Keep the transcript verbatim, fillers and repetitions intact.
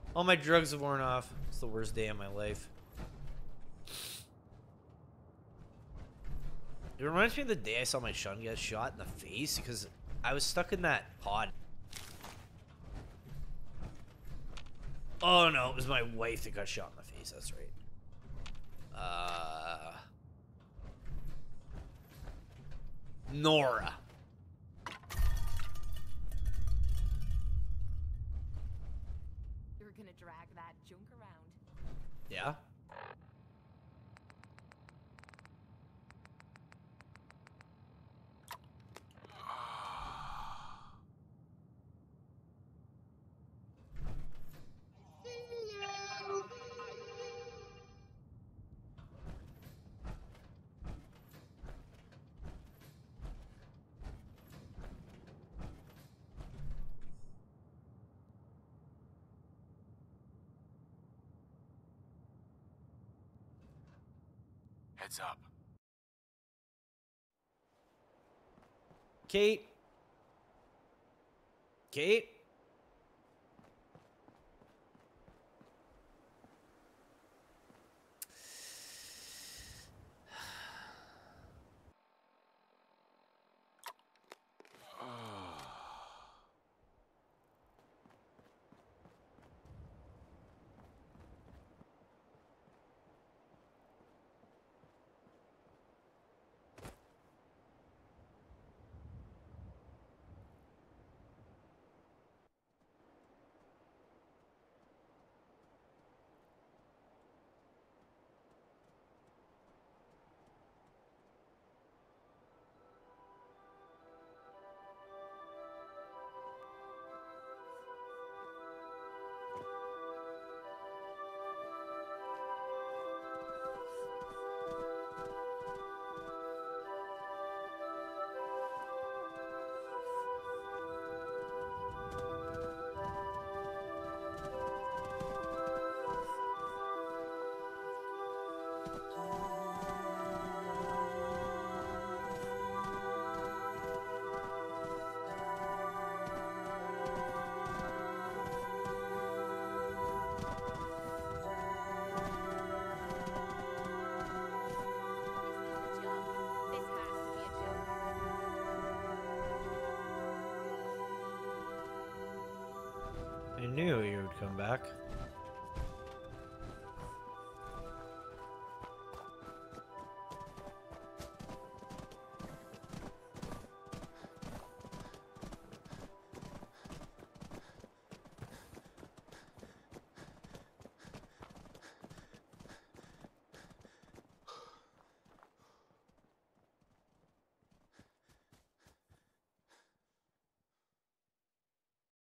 All my drugs have worn off. It's the worst day of my life. It reminds me of the day I saw my son get shot in the face because I was stuck in that pod. Oh no, it was my wife that got shot in the face. That's right. Uh, Nora. You're gonna drag that junk around. Yeah. Heads up. Kate. Kate. I knew you would come back.